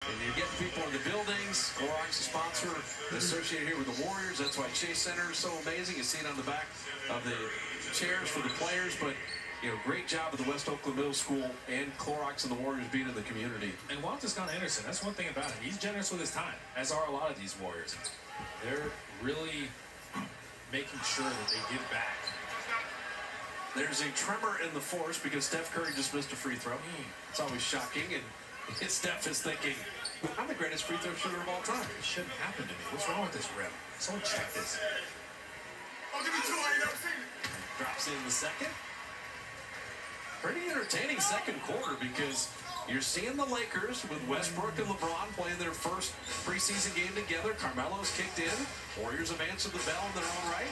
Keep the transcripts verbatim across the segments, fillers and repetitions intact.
And you're getting people in the buildings. Clorox is a sponsor associated here with the Warriors. That's why Chase Center is so amazing. You see it on the back of the chairs for the players. But, you know, great job at the West Oakland Middle School and Clorox and the Warriors being in the community. And Walter Scott Anderson, that's one thing about him. He's generous with his time, as are a lot of these Warriors. They're really making sure that they give back. There's a tremor in the force because Steph Curry just missed a free throw. It's always shocking. And Steph is thinking, I'm the greatest free throw shooter of all time. It shouldn't happen to me. What's wrong with this rep? Someone check this. I'll give you two. I ain't never seen it. Drops in the second. Pretty entertaining second quarter because you're seeing the Lakers with Westbrook and LeBron playing their first preseason game together. Carmelo's kicked in. Warriors have answered the bell in their own right.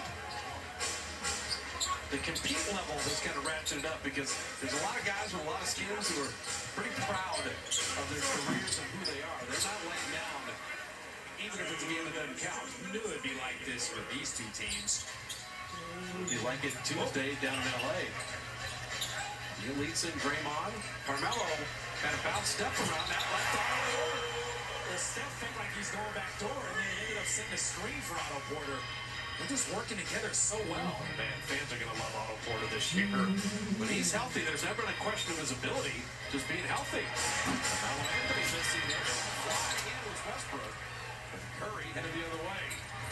The compete level has kind of ratcheted up because there's a lot of guys with a lot of skills who are pretty proud of their careers and who they are. They're not laying down, even if it's a game that doesn't count. You knew it'd be like this with these two teams. You like it Tuesday down in L A. Yelitsa and Draymond. Carmelo kind of bounced Steph around that left arm. Well, Steph felt like he's going back door, and then he ended up setting a screen for Otto Porter. They're just working together so well. Man, fans are going to love Otto Porter this year. When he's healthy, there's never been a question of his ability, just being healthy. Carmelo Anthony missing there. Flying in was Westbrook. Curry headed the other way.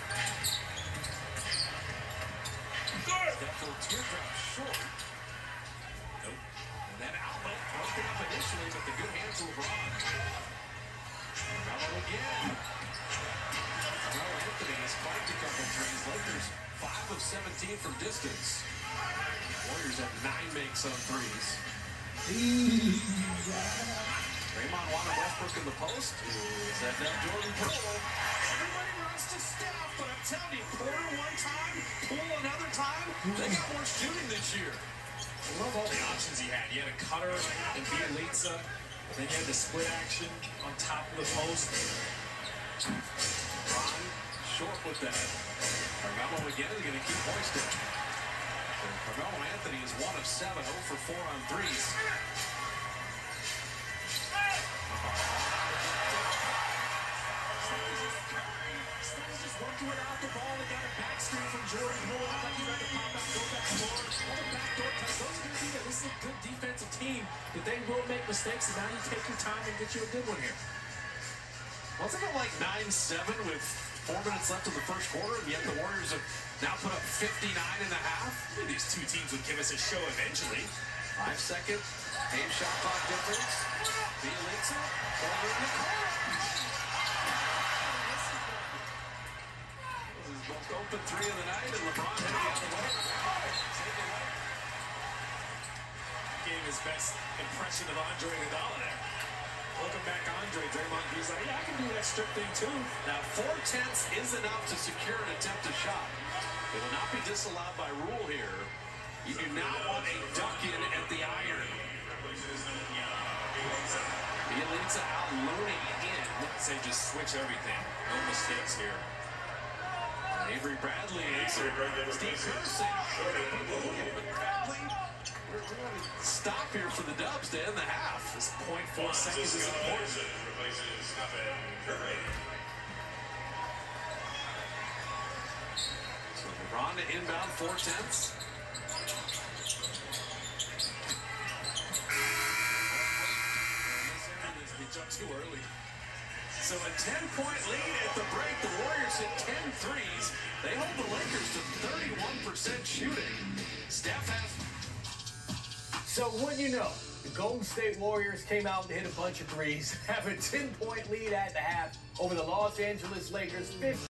Steph will teardrop short. Nope. And then outlet broken up initially, but the good hands of LeBron. Carmelo again. Carmelo Anthony has spiked a couple threes. Lakers five of seventeen from distance. Warriors have nine makes on threes. Draymond wanted Westbrook in the post. Is that that Jordan Poole? Everybody runs to Steph, but I'm telling you, Porter one time, Poole another time. They got more shooting this year. I love all the options he had. He had a cutter and Bjelica. Then you had the split action on top of the post. Ron short with that. Carmelo again is going to keep hoisting. So Carmelo Anthony is one of seven, zero for four on threes. He's just working without the ball. He got a back screen from Jordan Poole. Like he's ready to pop out, go back door. All the back door cuts. Those are going to be there. This is a good defensive team, but they will make mistakes, and now you take your time and get you a good one here. Wasn't it like nine seven with four minutes left in the first quarter, and yet the Warriors have now put up fifty-nine and a half? These two teams would give us a show eventually. Five second, game shot clock difference. Bjelica over in the corner. This is most open three of the night, and LeBron heading the other way. Gave his best impression of Andre Iguodala there. Welcome back, Andre. Draymond Green's like, yeah, I can do that strip thing too. Now, four tenths is enough to secure an attempted shot. It will not be disallowed by rule here. You do not want a duck in at the iron. Bjelica out loading in. Say just switch everything. No mistakes here. And Avery Bradley is Steve Kerr saying, Bradley, we're going to stop here for the Dubs to end the half. This point four seconds is important. So LeBron to inbound four tenths. He jumped too early. So a ten-point lead at the break. The Warriors hit ten threes. They hold the Lakers to thirty-one percent shooting. Steph has... So wouldn't you know, the Golden State Warriors came out and hit a bunch of threes, have a ten-point lead at the half over the Los Angeles Lakers.